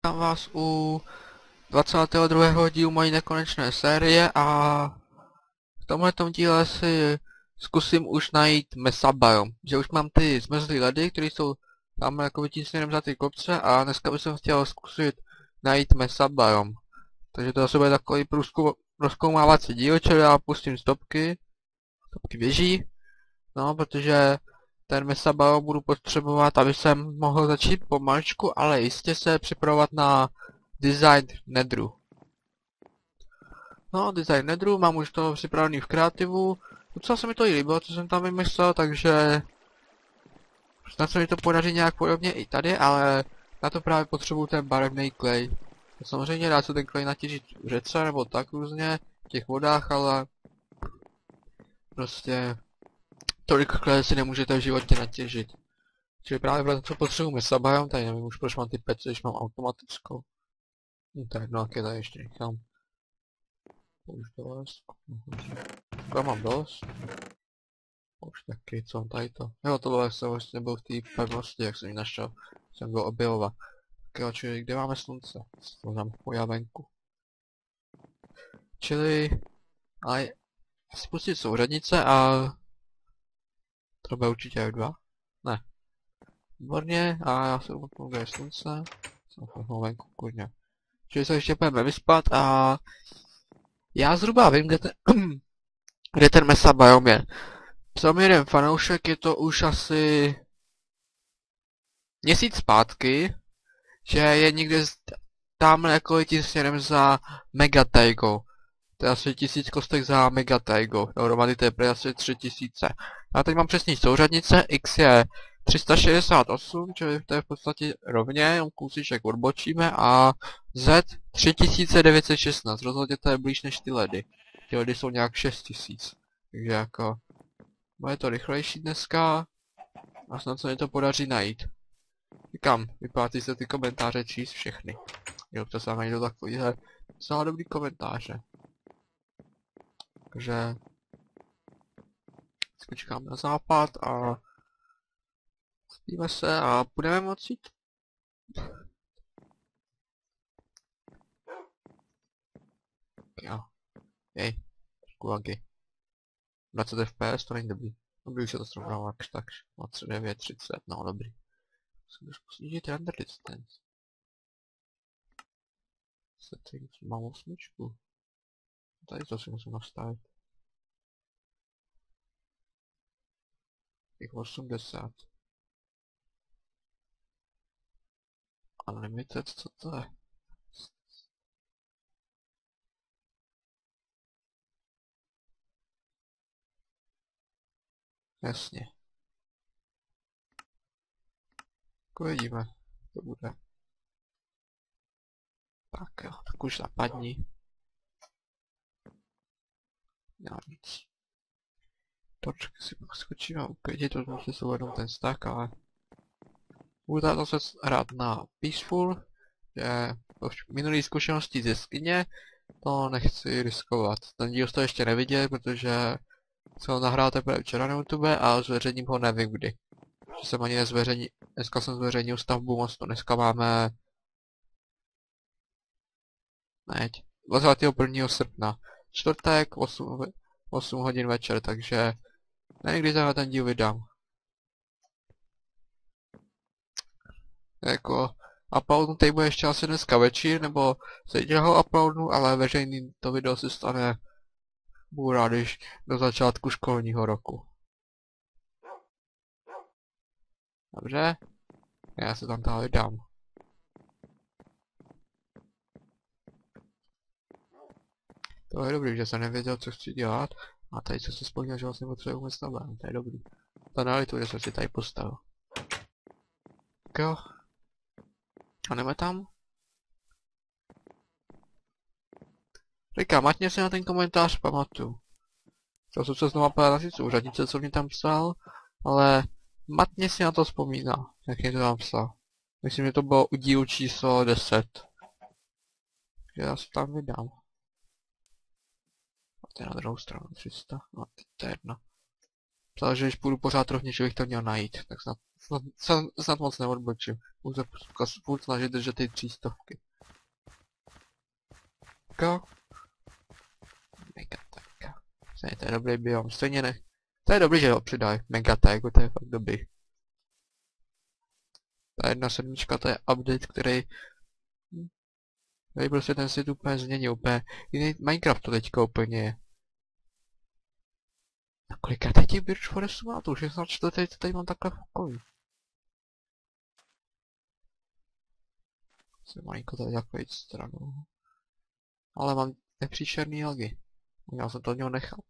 Vítám vás u 22. dílu mojí nekonečné série a v tomhletom díle si zkusím už najít mesa biome. Že už mám ty zmrzlý ledy, které jsou tam jako vytísněným za ty kopce a dneska bych chtěl zkusit najít mesa biome. Takže to zase bude takový rozkoumávací díl, čili já pustím stopky běží, no protože ten mesa biome budu potřebovat, aby jsem mohl začít pomaličku, ale jistě se připravovat na design nedru. No, design nedru, mám už to připravený v kreativu. Docela se mi to i líbilo, co jsem tam vymyslel, takže snad se mi to podaří nějak podobně i tady, ale na to právě potřebuju ten barevný klej. Samozřejmě dá se ten klej natěžit v řece nebo tak různě, v těch vodách, ale prostě tolik kleje si nemůžete v životě natěžit. Čili právě pro to potřebuji mesa biome, tady nevím už proč mám ty pece, když mám automatickou. No tak, no jak je tady ještě nechám. Už dost. Já mám dost. Už taky, co mám tady to. Jo, tohle jsem vlastně byl v té pevnosti, jak jsem ji našel. Jsem byl objevovat. Tak jo, čili kde máme slunce? To tam pojá venku. Čili... A spustit souřadnice a... To bude určitě F2? Ne. Výborně, a já se upnu, kde je slunce. Jsem venku, kurně. Čili se ještě půjdeme vyspat a... Já zhruba vím, kde ten mesa biome je. Psal mi jeden fanoušek, je to už asi... měsíc zpátky, že je někde tamhle jako tím směrem za Megataigou. To je asi 1000 kostek za Megataigou. Dohromady to je prý asi 3000. Já teď mám přesný souřadnice, X je 368, čili to je v podstatě rovně, jenom kousíček odbočíme a Z 3916, rozhodně to je blíž než ty ledy. Ty ledy jsou nějak 6000, takže jako... bude to rychlejší dneska a snad se mi to podaří najít. Říkám, vyplatí se ty komentáře číst všechny. Jo, to se najdou takovýhle docela dobrý komentáře. Takže... počkám na západ a... spíme se a budeme moci jít. Jo. Jej, trošku laggy. 20 fps, to není dobrý. Dobrý, už se to srovnalo jakž tak. 29, 30, no dobrý. Musím trošku snížit render distance. Settings, mám 8. Tady to si musím nastavit. Těch 80. Unlimited, co to je? Jasně. Uvidíme, to bude. Tak jo, tak už zapadni. Já nic. Točky si pak skočím a uklidit, to musím si uvědomit ten stack, ale... budu tady zase hrát na Peaceful, že v minulý zkušenosti ze skině to nechci riskovat. Ten díl jste ještě neviděl, protože jsem ho nahrál teprve včera na YouTube a zveřejním ho nevím kdy. Že jsem ani nezveřejnil, dneska jsem zveřejnil stavbu mostu, dneska máme... neď, 21. srpna. Čtvrtek, 8 hodin večer, takže nevím, kdy ten díl vydám. Jako, uploadnutý bude ještě asi dneska večer, nebo zítra ho uploadnu, ale veřejný to video si stane, budu rád, když do začátku školního roku. Dobře, já se tam tady dám. To je dobrý, že jsem nevěděl, co chci dělat. A tady co si vzpomněl, že vlastně potřebuji vůbec nabám, to je dobrý. To nelitu, že jsem si tady postavil. Tak jo. A jdeme tam? Říkám, matně si na ten komentář pamatuju. Chtěl jsem se znovu podívat na si souřadnice, co mě tam psal, ale matně si na to vzpomíná, jak mě to tam psal. Myslím, že to bylo u dílu číslo 10. Takže já si tam vydám. A to je na druhou stranu 300, no to je jedno. Psal, že když půjdu pořád rovněž, že bych to měl najít, tak snad moc neodbočím. Budu se furt snažit držet ty 300. Go. Megatega. To je dobrý biom, stejně ne. To je dobrý, že ho přidají. Megategu, to je fakt dobrý. Ta 1.7, to je update, který prostě ten svět úplně změnil, úplně jiný Minecraft to teďka úplně je. A kolikrát je těch Birch Forestů má? To už je snad čtvrtý, co tady mám takhle v okolí. Se malinko tady jako jít stranou. Ale mám nepříšerný logy. Měl jsem to od něho nechat.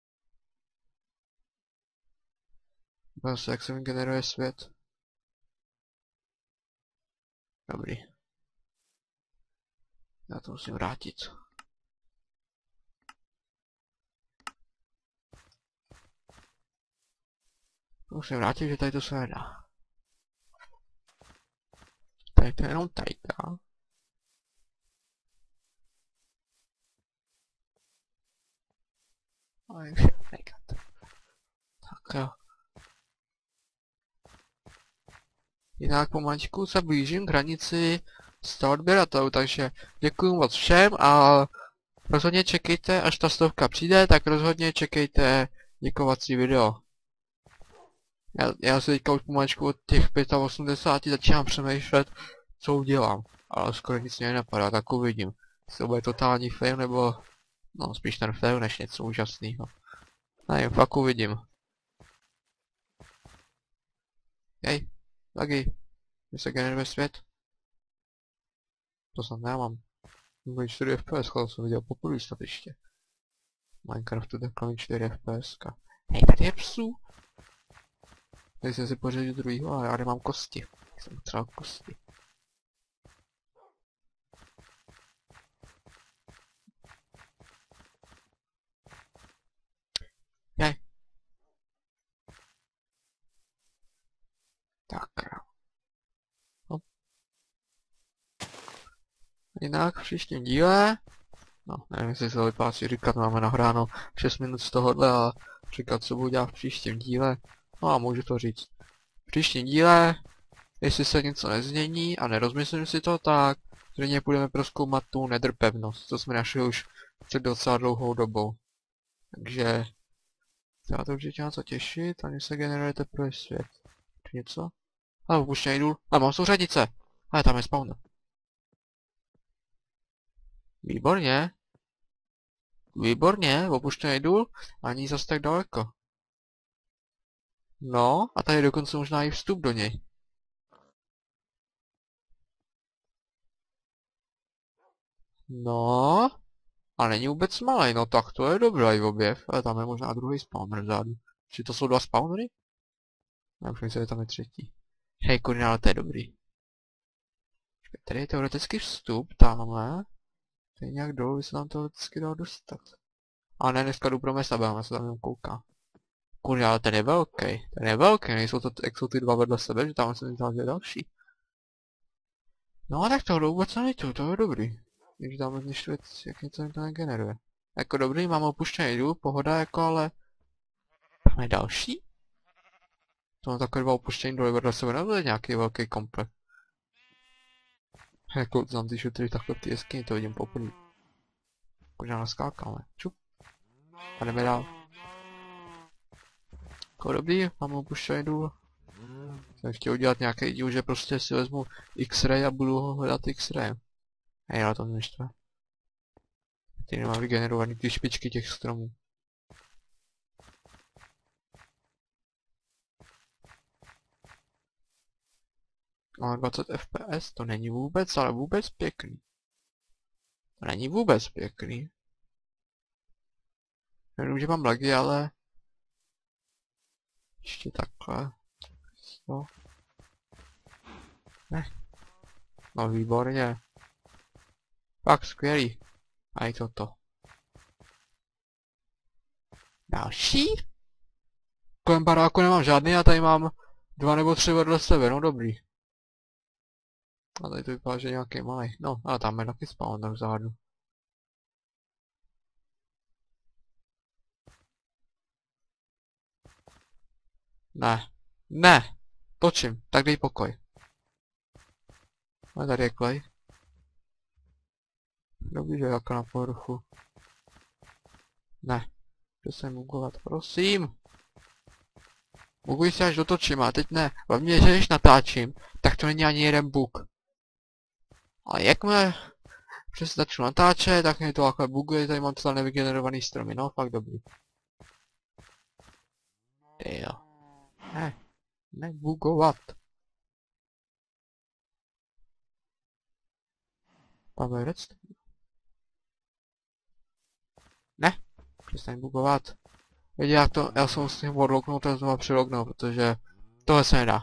Byl se, jak se mi generuje svět. Dobrý. Já to musím vrátit. Musím vrátit, že tady to se nedá. Tady to je jenom tajka. Ale už je nekat. Tak jo. Jinak pomaličku se blížím k hranici s odběratelů, takže děkuji moc všem a rozhodně čekejte, až ta 100 přijde, tak rozhodně čekejte děkovací video. Já si teďka už pomaličku od těch 85 začínám přemýšlet, co udělám, ale skoro nic mě nenapadá, tak uvidím. Jestli to bude totální fail, nebo no spíš ten fail než něco úžasného. Nevím, fakt uvidím. Hej, taky, kde se generuje svět? To snad nemám. Můj 4 FPS, ale jsem viděl poprvé snad ještě. Minecraftu takhle 4 FPS. Hej, tady je psů. Tady jsem si pořadil druhýho, ale já nemám kosti. Jsem potřeboval kosti. Hej. Tak. No. Jinak v příštím díle. No, nevím, jestli se to vyplácí říkat, máme nahráno 6 minut z tohohle a říkat, co budu dělat v příštím díle. No a můžu to říct. V příštím díle, jestli se něco nezmění a nerozmyslím si to, tak zřejmě půjdeme prozkoumat tu nether pevnost, co jsme našli už před docela dlouhou dobou. Takže já to určitě něco těšit, ani se generuje teprve svět. Či něco? Ale opuštěný důl. A mám souřadnice! Ale tam je spawner. Výborně. Výborně, opuštěný důl, ani zas tak daleko. No, a tady je dokonce možná i vstup do něj. No, a není vůbec malý, no tak to je dobrý objev, ale tam je možná druhý spawner vzadu. Či to jsou dva spawnery? Já už myslím, že tam je třetí. Hej, kurňa, ale to je dobrý. Tady je teoretický vstup, tamhle. Tady nějak dolů by se tam teoreticky dalo dostat. A ne, dneska jdu pro města, já se tam jenom kouká. Kurňa, ale ten je velký, nejsou to, jak jsou ty dva vedle sebe, že tam se tam je další. No tak tohle vůbec nejdu, to je dobrý. Když dáme když věc, jak něco to negeneruje. Jako dobrý, mám opuštěný důl, pohoda jako, ale... Tam je další? To mám takové dva opuštěný doly vedle sebe, nebo je nějaký velký komplet? Jako znám ty šutry takhle ty jeskyni, to vidím poprvé. Možná naskákáme. Čup. A jdeme dál. Jako dobrý, mám opuštěný důl. Jsem chtěl udělat nějaký díl, že prostě si vezmu X-ray a budu ho hledat X-rayem. Hej, ale to mě štve. Ty nemám vygenerovaný ty špičky těch stromů. Ale 20 FPS, to není vůbec, ale vůbec pěkný. To není vůbec pěkný. Nevím, že mám lagy, ale... Ještě takhle. No. Ne. No výborně. Fakt skvělý. A i toto. Další? Kolem baráku nemám žádný a tady mám 2 nebo 3 vedle sebe, no dobrý. A tady to vypadá, že nějaký malý. No, a tam je taky spawner vzadu. Ne. Ne. Točím. Tak dej pokoj. A tady je klej. Dobrý, že jako na povrchu. Ne. Přestaň bugovat, prosím. Buguj se až dotočím, a teď ne. Hlavně, že když natáčím, tak to není ani jeden bug. Ale jakmile přes začnu natáčet, tak mě to takhle buguje, tady mám celé nevygenerovaný stromy, no fakt dobrý. Jo. Ne. Nebugovat. Máme redstone. Ne. Přestaň bugovat. Vědě, já se musím odlognout a znovu přilognout, protože tohle se nedá.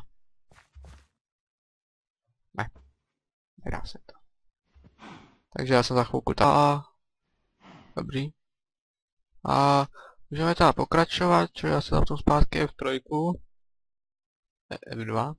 Ne. Nedá se to. Takže já jsem za chvilku dobrý. A můžeme teda pokračovat, čili já se zapnu zpátky F3. F2.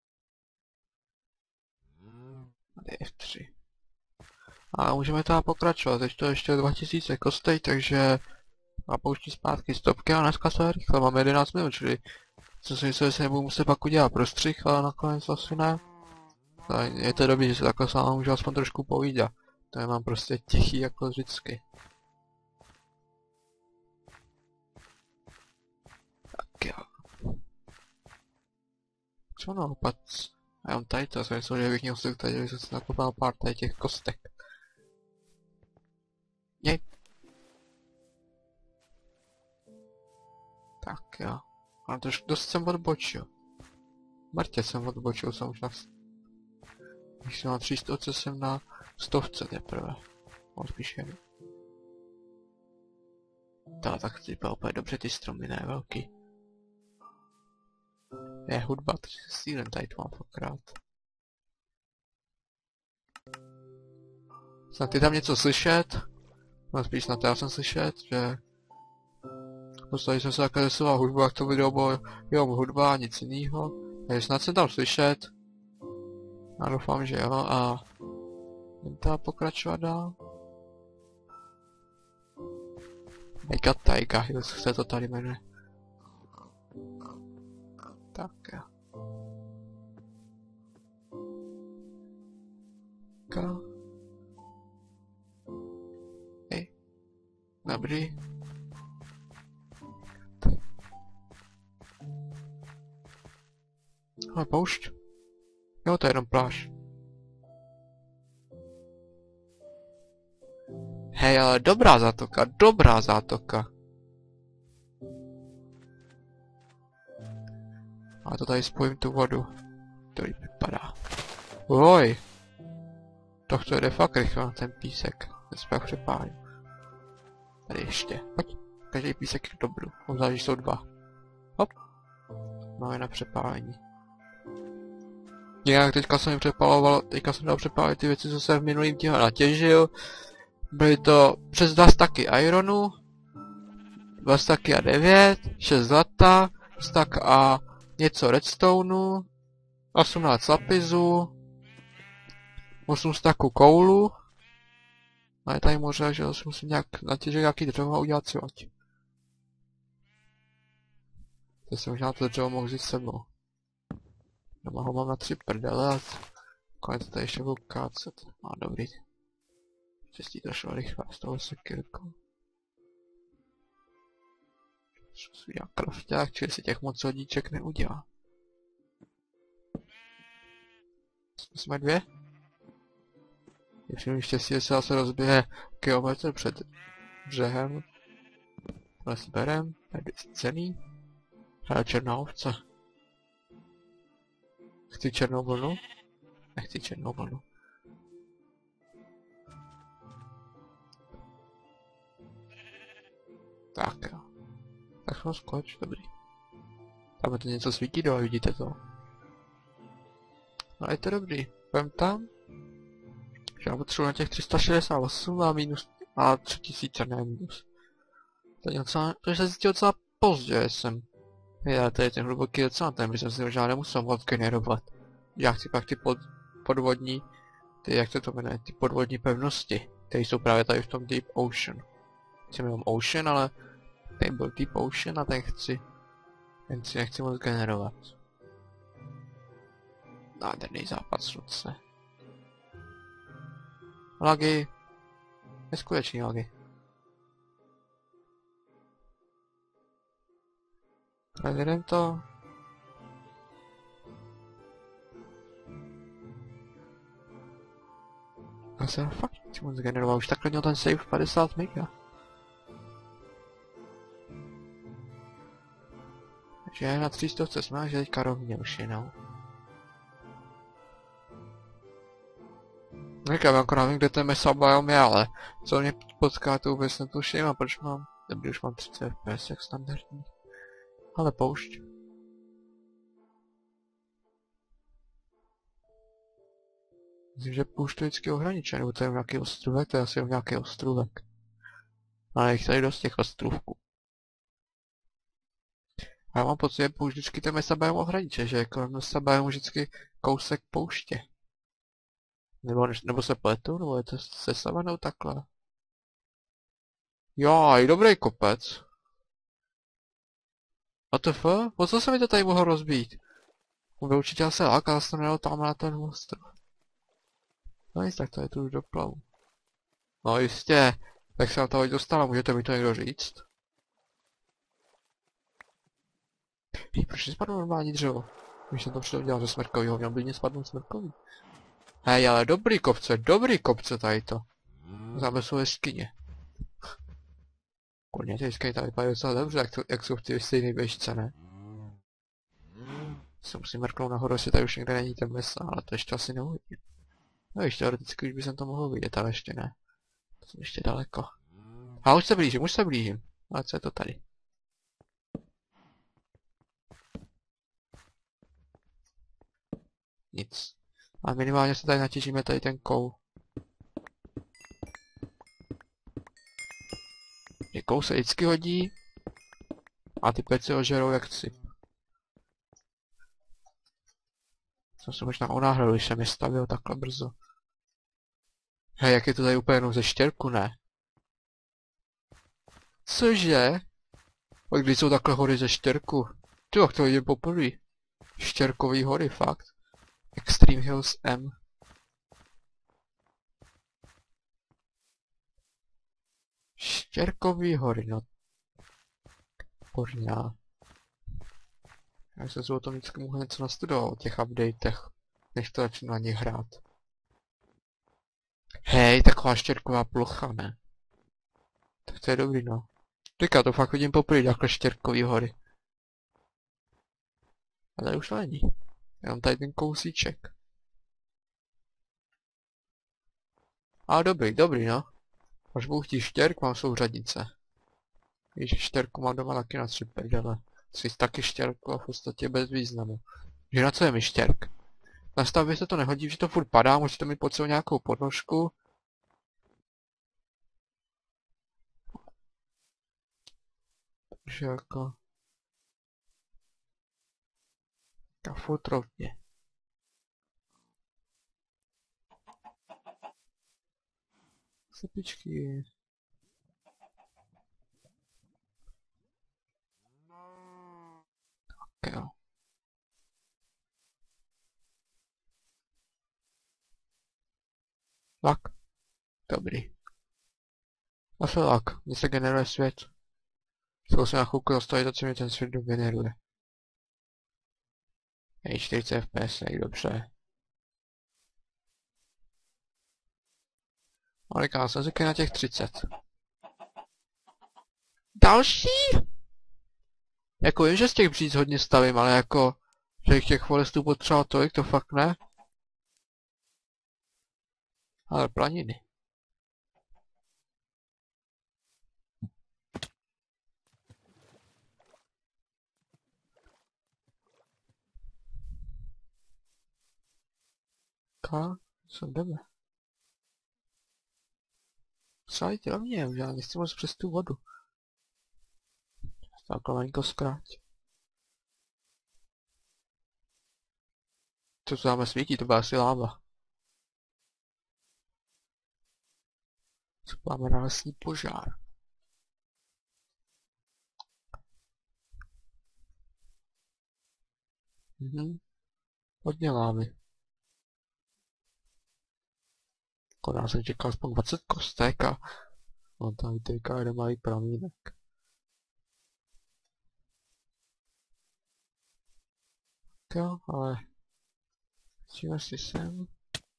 Tady F3. A můžeme teda pokračovat, teď to ještě 2000 kostej, takže a pouští zpátky stopky a dneska se rychle, máme 11 minut, čili co si myslím, že se nebudu muset pak udělat prostřih, ale nakonec asi ne. Je to dobrý, že se takhle s váma můžu aspoň trošku povídat. To je mám prostě tichý jako vždycky. Tak jo. Co naopak? A já mám tady to, jsem myslel, že bych měl si tady, že jsem si nakopal pár tady těch kostek. Jej. Tak jo. Ale to dost jsem odbočil. Mrtě jsem odbočil, jsem už na... Když jsem na 300, jsem na 100 teprve. On spíš jen. Tak to vypadá úplně dobře, ty stromy, ne velký. Je hudba, takže sílen tady to mám pokrát. Snad je tam něco slyšet? No spíš snad já jsem slyšet, že... Prostě jsem se takhle zesoval hudbu, jak to video bylo jenom hudba, nic jinýho. Takže snad jsem tam slyšet. Já doufám, že jo, a... Jdem teda pokračovat dál. Mega Taiga, jak se to tady jmenuje. Tak jo. Hej. Dobrý. Ale poušť. Jo, to je jenom pláž. Hej, ale dobrá zátoka, dobrá zátoka. A to tady spojím tu vodu. To líp vypadá. Oj. To jde fakt rychle, ten písek. Ten se pak přepálím. Tady ještě. Pojď. Každý písek je dobrý. Obzvlášť jsou dva. Hop. Máme na přepálení. Nějak teďka jsem přepaloval, teďka jsem dal přepálit ty věci, co jsem v minulým díle natěžil. Byly to přes 2 staky ironu, 2 staky a 9, 6 zlata, stak a něco redstoneu, 18 lapisu, 8 staků koulu. A je tady možná, že si musím nějak natěžit nějaký dřevo a udělat si loď. To jsem možná to dřevo mohl vzít s sebou. Doma ho mám na 3 prdele a konec tady ještě budu kácet. A dobrý. Čestí to šlo rychle s tou sekirkou. Šlo si udělat krafťák, čili si těch moc hodíček neudělá. Jsme 2? Je přijím štěstí, že se zase rozběhe kilometr před břehem. Ale si berem, tady cený. Hele, černá ovce. Chci černou vlnu? Nechci černou vlnu. Tak jo. Tak ho skoč, dobrý. Tam to něco svítí dole, vidíte to? No je to dobrý. Půjdem tam. Já potřebuji na těch 368 a minus a 3000, ne minus. To se zjistil docela pozdě, jsem. Já tady ten hluboký oceán, ten bych si možná nemusel moc generovat. Já chci pak ty podvodní, jak se to jmenuje, ty podvodní pevnosti, které jsou právě tady v tom Deep Ocean. Chceme jenom Ocean, ale ten byl Deep Ocean a ten chci Jen si nechci moc generovat. Nádherný západ slunce. Lagy. Neskuteční lagy. Jdem to. Já se fakt nechci moc generovat. Už takhle měl ten save 50 mega. Takže na 300 jsme, že teďka rovně už jenom. Říkám, akorát vím, kde ten mesa biom je, ale co mě potká, to vůbec netuším a proč mám... Dobrý, už mám 30 FPS, jak standardní. Ale poušť. Myslím, že poušť to vždycky ohraničený, nebo to je nějaký ostrůvek, to je asi nějaký ostrůvek. Ale jich tady dost těch ostrůvků. A já mám pocit, že poušť vždycky ten mesa biom ohraniče, že jako mesa biom vždycky kousek pouště. Nebo se pletu, nebo je to se savanou takhle. Jaj, dobrý kopec. ATF? Po co se mi to tady mohlo rozbít? Byl určitě asi lak, ale jsem nedal tam na ten ostrov. No nic, tak to je tu už doplavu. No jistě, tak se na to dostala, můžete mi to někdo říct? Hej, proč nespadlo normální dřevo? Když jsem to předtím dělal ze smrkovýho, měl by mě spadnout smrkový. Hej, ale dobrý kopce tady to. Záme jsou jeskyně. Kurně, ty jeskyně tady vypadají docela dobře, jak jsou v ty stejné běžce, ne? Se musím mrknout nahoru, jestli tady už někde není ten mesa, ale to ještě asi neuvidím. No ještě teoreticky už by jsem to mohl vidět, ale ještě ne. To jsem ještě daleko. A už se blížím. Ale co je to tady? Nic. A minimálně se tady natěžíme tady ten koul. Že koul se vždycky hodí. A ty peci ožerou jak cip. Jsem se možná onáhral, když jsem je stavil takhle brzo. Hej, jak je to tady úplně jenom ze štěrku, ne? Cože? A když jsou takhle hory ze štěrku? Ty jak to vidím poprvé. Štěrkový hory, fakt. Extreme Hills M. Štěrkový hory, no. Pořňá. Já jsem se o tom vždycky mohl něco nastudovat o těch updatech, než to začnu na nich hrát. Hej, taková štěrková plocha, ne? Tak to je dobrý, no. Říká, to fakt vidím poprvé, takhle štěrkový hory. A tady už to není. Jenom tady ten kousíček. Ale dobrý, no. Až budu chtít štěrk, mám souřadnice. Když štěrku mám doma taky na 3 prdele. Jsi taky štěrku a v podstatě bez významu. Že na co je mi štěrk? Na stavbě se to nehodí, že to furt padá, musíte mít pod sebou nějakou podnožku. Takže jako... A furt rovně. Sepičky. Tak jo. Lak. Dobrý. Zase lak. Mně se generuje svět. Zkusím na chvilku zastavit, co mi ten svět dogeneruje. Hej, 40 FPS, jak dobře. Ale říkám, jsem zvyklý na těch 30. Další? Jako vím, že z těch bříc hodně stavím, ale jako... Že těch forestů potřeba tolik, to fakt ne. Ale planiny. Co jdeme? Sájte o mě, už já nechci moc přes tu vodu. Tak malinko zkrát. Co to dáme svítí, to byla asi láva. Co máme na lesní požár? Hodně lávy. Já jsem čekal aspoň 20 kostek a on tady teďka jeden malý pramínek. Tak jo, ale číme si sem.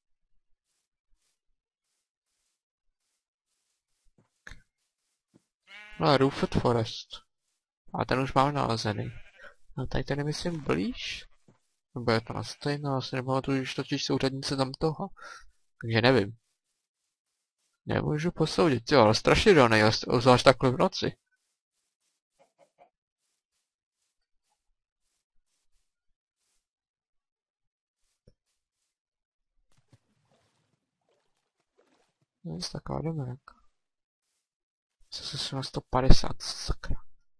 No, Roofed Forest. A ten už mám nalezený. No tady ten je myslím blíž? Nebo je to na stejno, asi nepamatuju, když totiž jsou řadnice tam toho. Takže nevím. Nemůžu posoudit, jo, ale strašidelný, zvlášť takhle v noci. Nic taková domenka. Zase jsem na 150, sakra.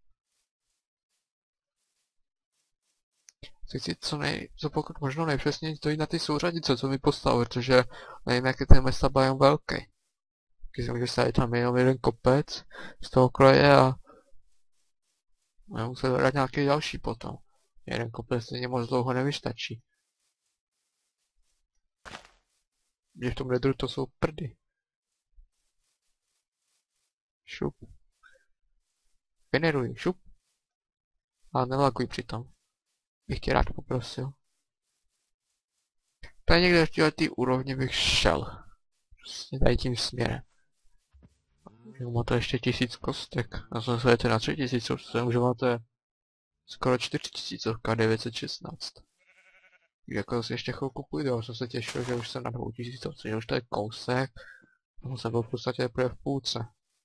Chci co pokud možno nejpřesněji dojít na ty souřadice, co mi postavil, protože nevím, jak je ten mesta biom velký. Když jsem že je tam jenom jeden kopec z toho kraje a musím hledat nějaký další potom. Jeden kopec stejně moc dlouho nevystačí. Že v tom redru to jsou prdy. Šup. Generuj, šup. Ale nelaguj přitom. Bych tě rád poprosil. Tady někde v této úrovni bych šel. Prostě tady tím směrem. Má to ještě 1000 kostek. A jsem se jete na 3000, že máte skoro 4000, 916. Jako si ještě chvilku půjdu, já jsem se těšil, že už jsem na 2000, že už to je kousek. A jsem byl v podstatě teprve v půlce.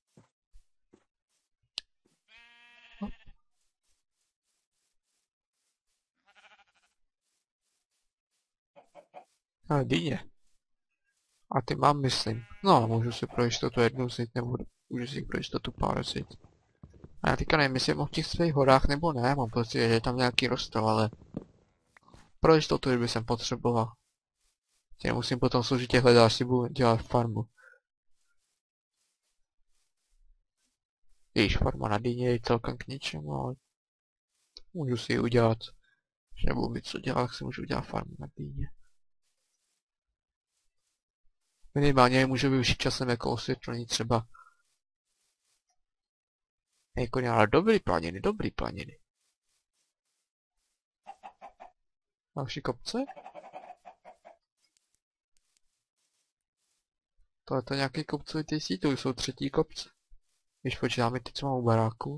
Ale dýně. A ty mám, myslím. No, můžu si pro jistotu jednu vzít, nebo můžu si pro jistotu pár vzít. A já teďka nevím, jestli mohl v těch svých horách nebo ne, mám pocit, že tam nějaký rostou, ale pro jistotu, kdyby jsem potřeboval. Tě musím potom složitě hledat, až si budu dělat farmu. Jejíž farma na dýně je celkem k ničemu, ale můžu si ji udělat. Že nebudu mít co dělat, tak si můžu udělat farmu na dýně. Minimálně je můžu využít časem jako osvětlení třeba. Jako ale dobrý planiny. Další kopce? Tohle to nějaký kopcovitý síť, to už jsou třetí kopce. Když počítáme ty, co mám u baráku.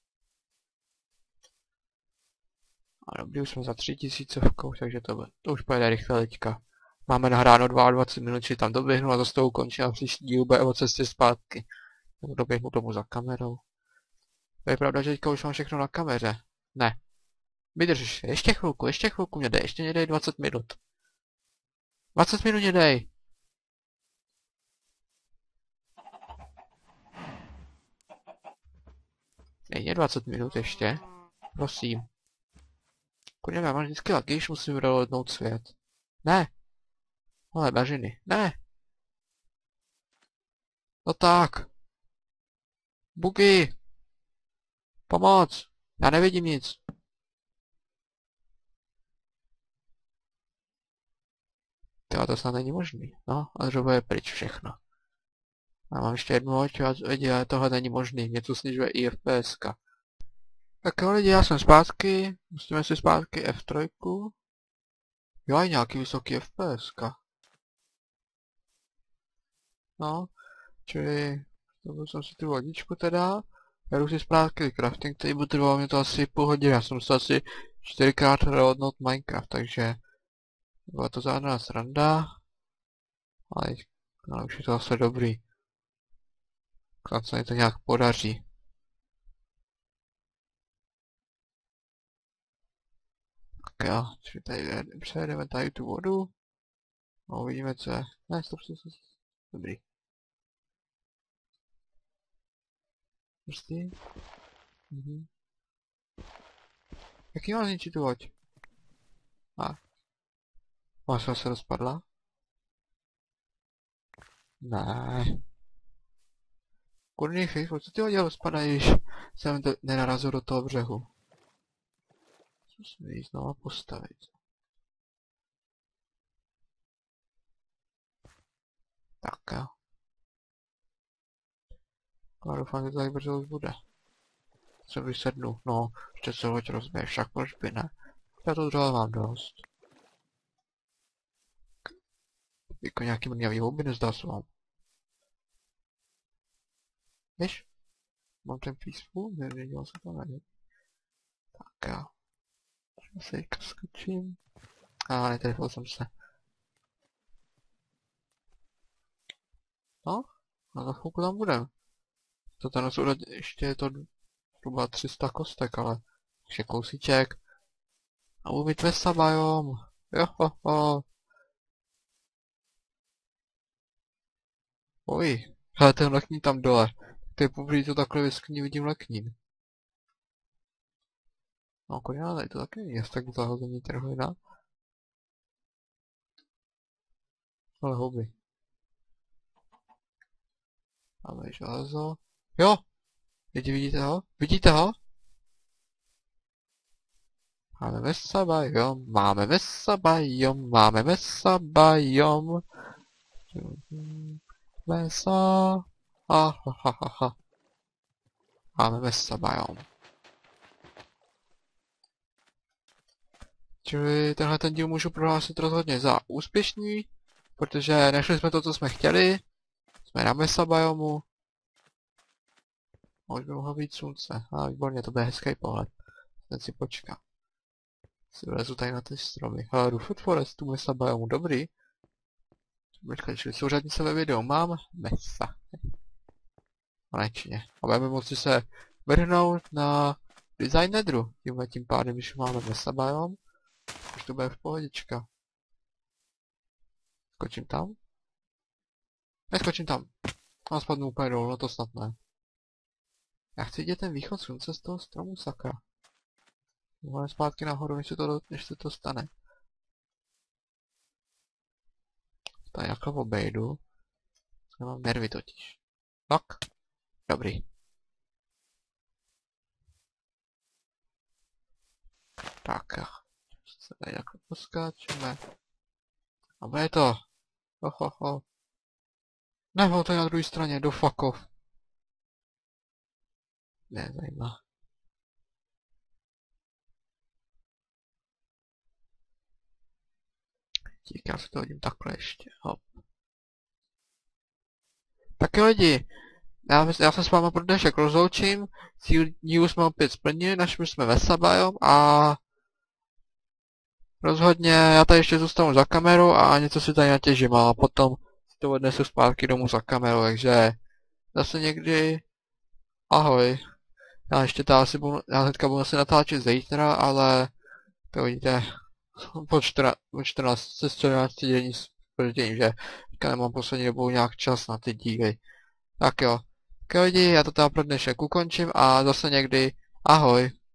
A dobrý, už jsme za 3000, takže to už pojede rychle teďka. Máme nahráno 22 minut, či tam doběhnu a zase to ukončím a příští díl bude o cestě zpátky. Doběhnu tomu za kamerou. To je pravda, že teďka už mám všechno na kameře. Ne. Vydrž, ještě chvilku mě dej, ještě mě dej 20 minut. 20 minut mě dej. Dej mě 20 minut ještě. Prosím. Kurňa, já mám vždycky taky, když musím reloadnout svět. Ne. Ale bažiny. Ne. No tak. Bugy. Pomoc. Já nevidím nic. Tyhle to snad není možný. No, a dřevo je pryč všechno. A mám ještě jednu loď a ale tohle není možný. Mě tu snižuje i FPSka. Tak jo lidi, já jsem zpátky. Musíme si zpátky F3. Jo, je nějaký vysoký FPSka. No, čili dobil jsem si tu lodičku teda. Já jdu si zpátky crafting table, trvalo mě to asi půl hodiny. Já jsem se asi 4krát reloadnout Minecraft, takže byla to žádná sranda. Ale už je to zase dobrý. Snad se mi to nějak podaří. Tak jo, tady přejedeme tady tu vodu. A uvidíme, co je. Ne, stop. Dobrý. Prostě. Jaký mám zničit tu loď? Masa se rozpadla? Ne. Kurný Facebook, co ty hodě rozpadají, když jsem nenarazil do toho břehu? Musíme ji znova postavit. Tak jo. Já doufám, že to tak brzo už bude. Se vysednu, no, ještě se loď rozbije, však proč by ne. Já to dřeva mám dost. Jako nějaký mrňavý houby nezdá se vám. Víš? Mám ten peaceful, nevěděl se to najít. Tak jo. Já se teďka skočím. A netrefil jsem se. No, a za chvilku tam budem. To ten ještě je to zhruba 300 kostek, ale ještě kousíček. A budu mít Vesa biom. Jo. Oj, ale ten leknín tam dole. To je poprvé to takhle vyskní vidím leknín. No koně, tady to taky není, tak zahození trhlina. Ale houby. Máme železo. Jo! Vidíte ho? Vidíte ho? Máme Vesa biom, máme Vesa biom, máme Vesa biom. Vesa. Ha. Máme Vesa biom. Čili tenhle ten díl můžu prohlásit rozhodně za úspěšný, protože našli jsme to, co jsme chtěli. Jsme na Vesa biomu. Už by mohlo být slunce. A výborně, to bude hezký pohled. Teď si počká. Si vlezu tady na ty stromy. Jdu Food Forestu, Vesa biomu, dobrý. Počkej, čili souřadnice ve videu mám Mesa. Konečně. A budeme moci se vrhnout na design nedru. Tím pádem, když máme Mesa biom, už to bude v pohodička. Skočím tam? Neskočím tam. A spadnu úplně dolů, no to snad ne. Já chci vidět ten východ slunce z toho stromu, sakra. Můžeme zpátky nahoru, než se to stane. Tady takhle obejdu. Nemám nervy totiž. Tak. Dobrý. Tak. Se tady takhle poskáčeme. A bude to. Ho. Nebo to je na druhé straně, do fuck off. Ne, zajímá. Díky, já si to hodím takhle ještě, hop. Tak jo lidi, já se s váma pro dnešek rozloučím, cíl dílu jsme opět splnili, našli jsme Vesa biom a rozhodně já tady ještě zůstanu za kamerou a něco si tady natěžím a potom si to odnesu zpátky domů za kamerou, takže zase někdy, ahoj. Já ještě to asi budu, já hnedka budu asi natáčet zítra, ale to vidíte po 14 denní zpoždění, že teďka nemám poslední dobou nějak čas na ty díly. Tak jo, lidi, já to teda pro dnešek ukončím a zase někdy, ahoj.